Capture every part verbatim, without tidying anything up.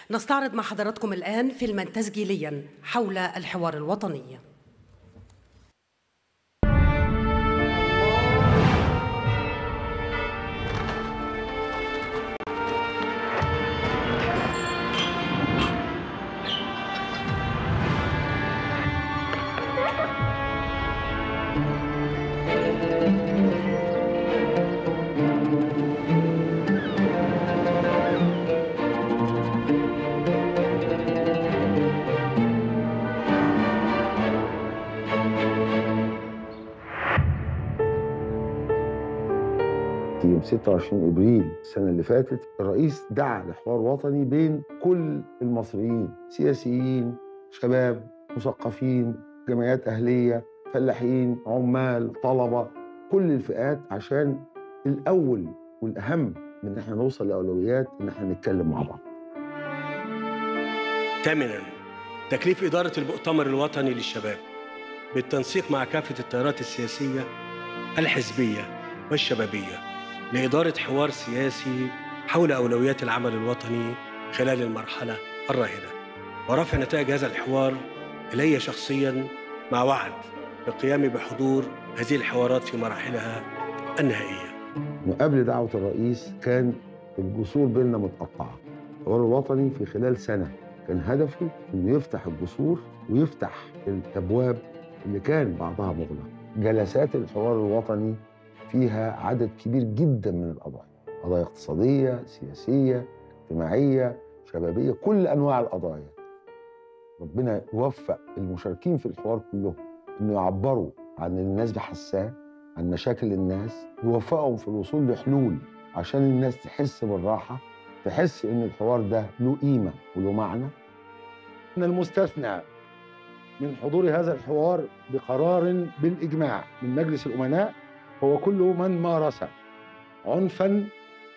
نستعرض مع حضراتكم الآن فيلما تسجيليا حول الحوار الوطني. يوم ستة وعشرين ابريل السنه اللي فاتت الرئيس دعا لحوار وطني بين كل المصريين، سياسيين، شباب، مثقفين، جمعيات اهليه، فلاحين، عمال، طلبه، كل الفئات، عشان الاول والاهم من ان احنا نوصل لاولويات ان احنا نتكلم مع بعض. ثامنا، تكليف اداره المؤتمر الوطني للشباب بالتنسيق مع كافه التيارات السياسيه الحزبيه والشبابيه لإدارة حوار سياسي حول أولويات العمل الوطني خلال المرحلة الراهنة، ورفع نتائج هذا الحوار إلي شخصياً، مع وعد بالقيام بحضور هذه الحوارات في مراحلها النهائية. وقبل دعوة الرئيس كان الجسور بيننا متقطعة. الحوار الوطني في خلال سنة كان هدفه إنه يفتح الجسور ويفتح الأبواب اللي كان بعضها مغلق. جلسات الحوار الوطني فيها عدد كبير جدا من القضايا، قضايا اقتصادية، سياسية، اجتماعية، شبابية، كل أنواع القضايا. ربنا يوفق المشاركين في الحوار كلهم إنه يعبروا عن اللي الناس بحساه، عن مشاكل الناس، يوفقهم في الوصول لحلول عشان الناس تحس بالراحة، تحس إن الحوار ده له قيمة وله معنى. إن المستثنى من حضور هذا الحوار بقرار بالإجماع من مجلس الأمناء هو كل من مارس عنفاً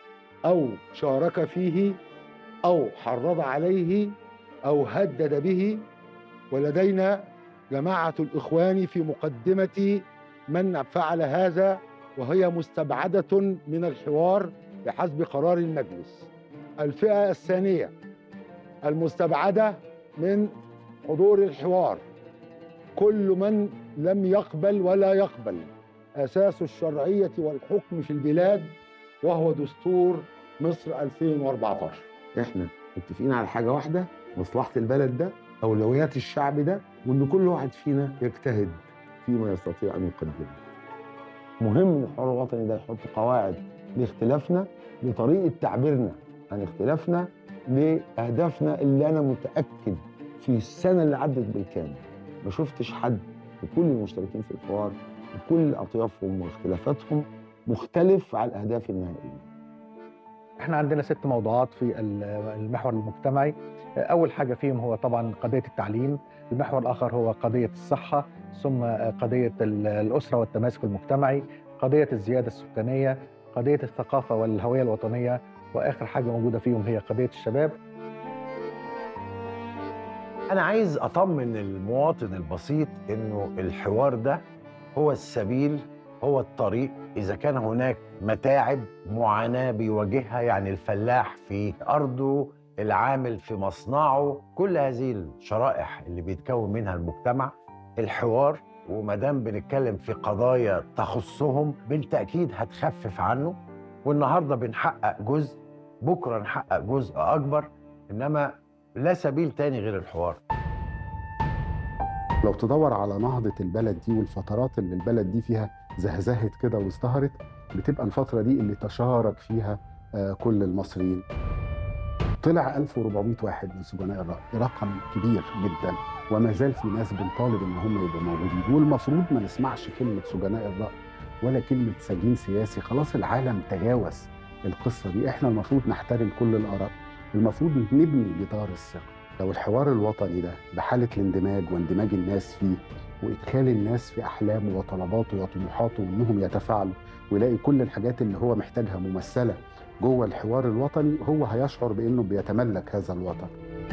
أو شارك فيه أو حرض عليه أو هدد به، ولدينا جماعة الإخوان في مقدمة من فعل هذا، وهي مستبعدة من الحوار بحسب قرار المجلس. الفئة الثانية المستبعدة من حضور الحوار كل من لم يقبل ولا يقبل أساس الشرعية والحكم في البلاد، وهو دستور مصر ألفين وأربعة عشر. احنا متفقين على حاجة واحدة، مصلحة البلد ده، أولويات الشعب ده، وإن كل واحد فينا يجتهد فيما يستطيع أن يقدمه. مهم إن الحوار الوطني ده يحط قواعد لاختلافنا، لطريقة تعبيرنا عن اختلافنا، لأهدافنا اللي أنا متأكد في السنة اللي عدت بالكامل ما شفتش حد وكل المشتركين في الحوار بكل أطيافهم واختلافاتهم مختلف على الأهداف النهائية. احنا عندنا ست موضوعات في المحور المجتمعي. أول حاجة فيهم هو طبعا قضية التعليم، المحور الآخر هو قضية الصحة، ثم قضية الأسرة والتماسك المجتمعي، قضية الزيادة السكانية، قضية الثقافة والهوية الوطنية، وآخر حاجة موجودة فيهم هي قضية الشباب. أنا عايز أطمن المواطن البسيط إنه الحوار ده هو السبيل، هو الطريق. إذا كان هناك متاعب، معاناة بيواجهها، يعني الفلاح في أرضه، العامل في مصنعه، كل هذه الشرائح اللي بيتكون منها المجتمع، الحوار ومادام بنتكلم في قضايا تخصهم بالتأكيد هتخفف عنه. والنهاردة بنحقق جزء، بكرة نحقق جزء أكبر، إنما لا سبيل تاني غير الحوار. لو تدور على نهضة البلد دي والفترات اللي البلد دي فيها زهزهت كده وازدهرت، بتبقى الفترة دي اللي تشارك فيها كل المصريين. طلع ألف وأربعمائة واحد من سجناء الرأي، رقم كبير جدا، وما زال في ناس بنطالب ان هم يبقوا موجودين، والمفروض ما نسمعش كلمة سجناء الرأي ولا كلمة سجين سياسي. خلاص العالم تجاوز القصة دي، احنا المفروض نحترم كل الآراء، المفروض نبني جدار الثقة. لو الحوار الوطني ده بحالة الاندماج واندماج الناس فيه وإدخال الناس في أحلامه وطلباته وطموحاته وإنهم يتفاعلوا ويلاقي كل الحاجات اللي هو محتاجها ممثلة جوه الحوار الوطني، هو هيشعر بأنه بيتملك هذا الوطن.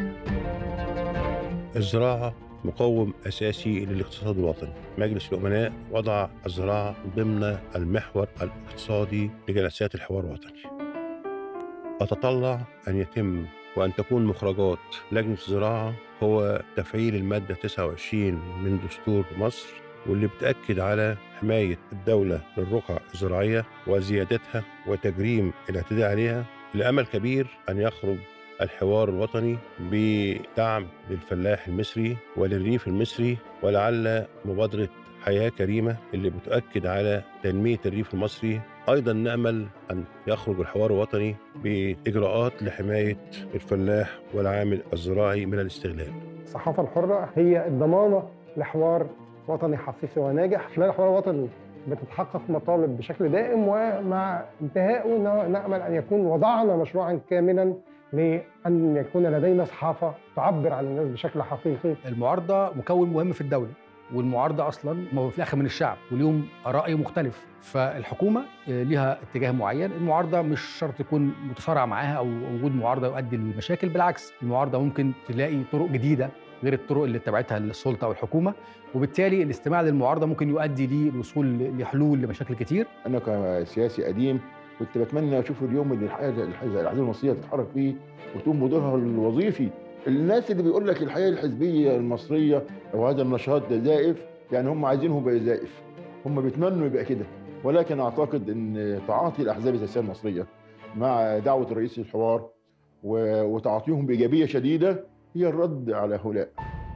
الزراعة مقوم أساسي للاقتصاد الوطني. مجلس الأمناء وضع الزراعة ضمن المحور الاقتصادي لجلسات الحوار الوطني. أتطلع أن يتم وأن تكون مخرجات لجنة الزراعة هو تفعيل المادة تسعة وعشرين من دستور مصر، واللي بتأكد على حماية الدولة للرقعة الزراعية وزيادتها وتجريم الاعتداء عليها، لأمل كبير أن يخرج الحوار الوطني بدعم للفلاح المصري وللريف المصري، ولعل مبادرة حياة كريمة اللي بتؤكد على تنمية الريف المصري. أيضا نأمل أن يخرج الحوار الوطني بإجراءات لحماية الفلاح والعامل الزراعي من الاستغلال. الصحافة الحرة هي الضمانة لحوار وطني حقيقي وناجح. خلال الحوار الوطني بتتحقق مطالب بشكل دائم، ومع انتهائه نأمل أن يكون وضعنا مشروعا كاملا لأن يكون لدينا صحافة تعبر عن الناس بشكل حقيقي. المعارضة مكون مهم في الدولة، والمعارضة أصلاً ما في الآخر من الشعب واليوم رأي مختلف، فالحكومة لها اتجاه معين. المعارضة مش شرط يكون متصارع معاها أو وجود معارضة يؤدي للمشاكل، بالعكس المعارضة ممكن تلاقي طرق جديدة غير الطرق اللي اتبعتها السلطة والحكومة، وبالتالي الاستماع للمعارضة ممكن يؤدي للوصول لحلول لمشاكل كتير. أنا كسياسي قديم كنت بتمنى أشوف اليوم اللي الحياة الأحزاب المصرية تتحرك فيه وتقوم بدورها الوظيفي. الناس اللي بيقول لك الحياة الحزبية المصرية أو هذا النشاط ده زائف، يعني هم عايزينه يبقى زائف، هم بيتمنوا يبقى كده، ولكن أعتقد أن تعاطي الأحزاب السياسية المصرية مع دعوة الرئيس للحوار وتعاطيهم بإيجابية شديدة هي الرد على هؤلاء.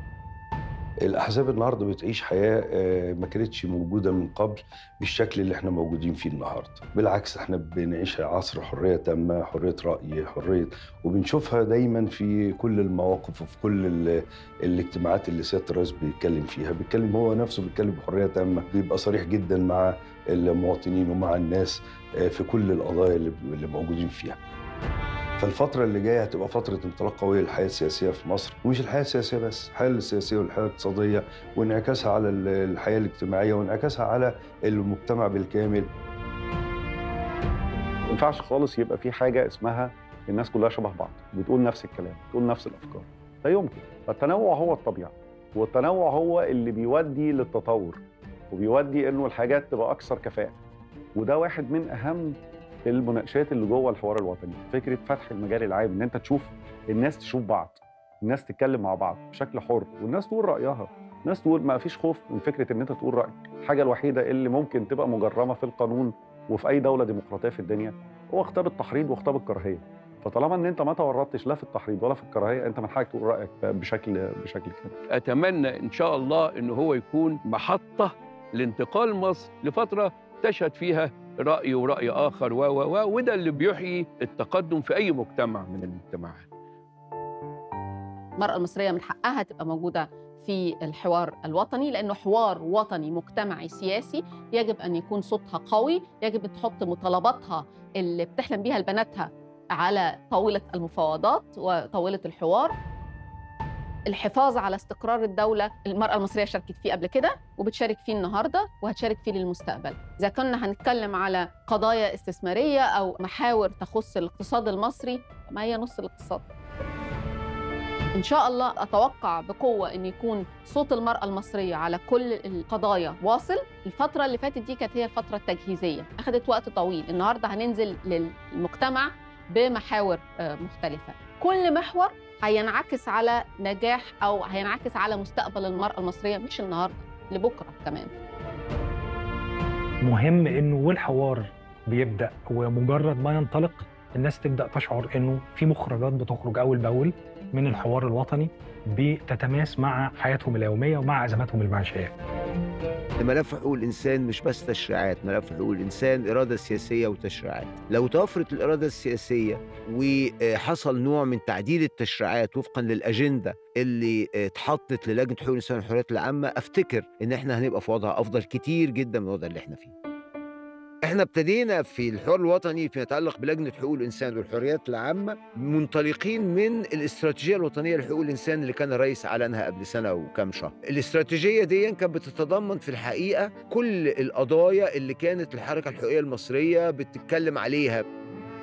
الأحزاب النهارده بتعيش حياة ما كانتش موجودة من قبل بالشكل اللي احنا موجودين فيه النهارده، بالعكس احنا بنعيش عصر حرية تامة، حرية رأي، حرية، وبنشوفها دايما في كل المواقف وفي كل الاجتماعات اللي سيادة الرئيس بيتكلم فيها، بيتكلم هو نفسه بيتكلم بحرية تامة، بيبقى صريح جدا مع المواطنين ومع الناس في كل القضايا اللي موجودين فيها. فالفترة اللي جاية هتبقى فترة انطلاق قوية للحياة السياسية في مصر، ومش الحياة السياسية بس، الحياة السياسية والحياة الاقتصادية، وانعكاسها على الحياة الاجتماعية وانعكاسها على المجتمع بالكامل. ما ينفعش خالص يبقى في حاجة اسمها الناس كلها شبه بعض، بتقول نفس الكلام، بتقول نفس الأفكار، لا يمكن. فالتنوع هو الطبيعة، والتنوع هو اللي بيودي للتطور وبيودي إنه الحاجات تبقى أكثر كفاءة. وده واحد من أهم المناقشات اللي جوه الحوار الوطني، فكره فتح المجال العام، ان انت تشوف الناس تشوف بعض، الناس تتكلم مع بعض بشكل حر، والناس تقول رايها، الناس تقول ما فيش خوف من فكره ان انت تقول رايك. الحاجه الوحيده اللي ممكن تبقى مجرمه في القانون وفي اي دوله ديمقراطيه في الدنيا هو خطاب التحريض وخطاب الكراهيه. فطالما ان انت ما تورطتش لا في التحريض ولا في الكراهيه، انت من حقك تقول رايك بشكل بشكل كامل. اتمنى ان شاء الله ان هو يكون محطه لانتقال مصر لفتره تشهد فيها رأي ورأي آخر و و وده اللي بيحيي التقدم في أي مجتمع من المجتمعات. المرأة المصرية من حقها تبقى موجودة في الحوار الوطني، لأنه حوار وطني مجتمعي سياسي يجب أن يكون صوتها قوي، يجب أن تحط مطالباتها اللي بتحلم بيها لبناتها على طاولة المفاوضات وطاولة الحوار. الحفاظ على استقرار الدولة المرأة المصرية شاركت فيه قبل كده وبتشارك فيه النهاردة وهتشارك فيه للمستقبل. إذا كنا هنتكلم على قضايا استثمارية أو محاور تخص الاقتصاد المصري، ما هي نص الاقتصاد. إن شاء الله أتوقع بقوة أن يكون صوت المرأة المصرية على كل القضايا واصل. الفترة اللي فاتت دي كانت هي الفترة التجهيزية، أخذت وقت طويل. النهاردة هننزل للمجتمع بمحاور مختلفة، كل محور هينعكس على نجاح أو هينعكس على مستقبل المرأة المصرية، مش النهاردة لبكرة كمان. مهم إنه والحوار بيبدأ ومجرد ما ينطلق الناس تبدأ تشعر إنه في مخرجات بتخرج أول بأول من الحوار الوطني بتتماس مع حياتهم اليومية ومع أزماتهم المعيشية. ملف حقوق الإنسان مش بس تشريعات، ملف حقوق الإنسان إرادة سياسية وتشريعات. لو توفرت الإرادة السياسية وحصل نوع من تعديل التشريعات وفقا للأجندة اللي اتحطت للجنة حقوق الإنسان والحريات العامة، أفتكر إن إحنا هنبقى في وضع أفضل كتير جدا من الوضع اللي إحنا فيه. احنا ابتدينا في الحوار الوطني فيما يتعلق بلجنة حقوق الإنسان والحريات العامة منطلقين من الاستراتيجية الوطنية لحقوق الإنسان اللي كان الرئيس أعلنها قبل سنة وكام شهر. الاستراتيجية دي كانت بتتضمن في الحقيقة كل القضايا اللي كانت الحركة الحقوقية المصرية بتتكلم عليها.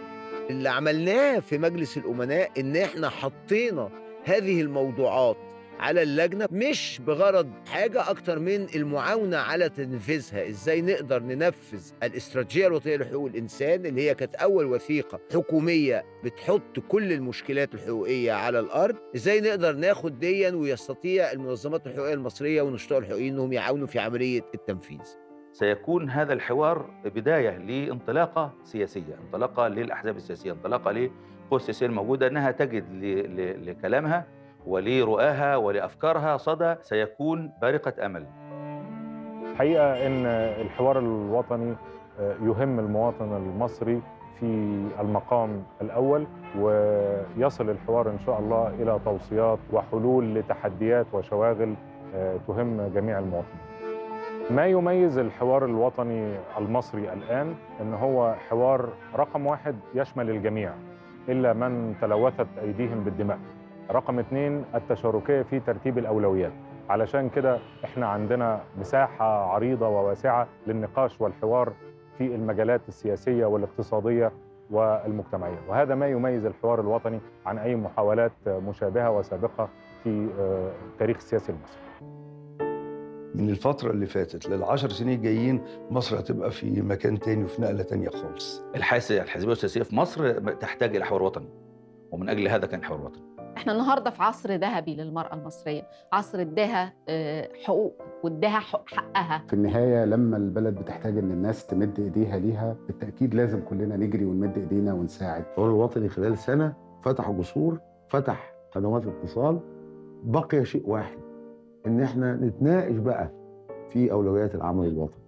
اللي عملناه في مجلس الأمناء إن احنا حطينا هذه الموضوعات على اللجنة مش بغرض حاجة أكتر من المعاونة على تنفيذها. إزاي نقدر ننفذ الاستراتيجية الوطنية لحقوق الإنسان اللي هي كانت أول وثيقة حكومية بتحط كل المشكلات الحقوقية على الأرض. إزاي نقدر ناخد ديا ويستطيع المنظمات الحقوقية المصرية ونشطاء الحقوقيين أنهم يعاونوا في عملية التنفيذ. سيكون هذا الحوار بداية لانطلاقة سياسية، انطلاقة للأحزاب السياسية، انطلاقة للقوى السياسية الموجودة أنها تجد لكلامها ولرؤاها ولأفكارها صدى سيكون بارقة أمل. الحقيقة أن الحوار الوطني يهم المواطن المصري في المقام الأول، ويصل الحوار إن شاء الله إلى توصيات وحلول لتحديات وشواغل تهم جميع المواطنين. ما يميز الحوار الوطني المصري الآن أن هو حوار رقم واحد يشمل الجميع إلا من تلوثت أيديهم بالدماء. رقم اثنين التشاركية في ترتيب الأولويات، علشان كده احنا عندنا مساحة عريضة وواسعة للنقاش والحوار في المجالات السياسية والاقتصادية والمجتمعية، وهذا ما يميز الحوار الوطني عن أي محاولات مشابهة وسابقة في التاريخ السياسي المصري. من الفترة اللي فاتت للعشر سنين جايين مصر هتبقى في مكان تاني وفي نقلة تانية خالص. الحاسة الحزبية والسياسية في مصر تحتاج إلى حوار وطني، ومن أجل هذا كان حوار وطني. احنا النهارده في عصر ذهبي للمرأة المصرية، عصر اداها حقوق واداها حقها. في النهاية لما البلد بتحتاج ان الناس تمد ايديها ليها بالتأكيد لازم كلنا نجري ونمد ايدينا ونساعد. الحوار الوطني خلال سنة فتح جسور، فتح قنوات اتصال. بقي شيء واحد، ان احنا نتناقش بقى في اولويات العمل الوطني.